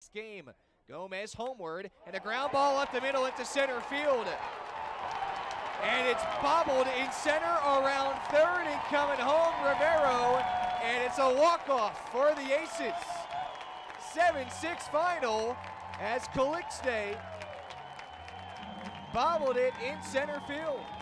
this game. Gomez homeward, and a ground ball up the middle into center field. And it's bobbled in center around third and coming home, Rivero, and it's a walk-off for the Aces. 7-6 final as Calixte bobbled it in center field.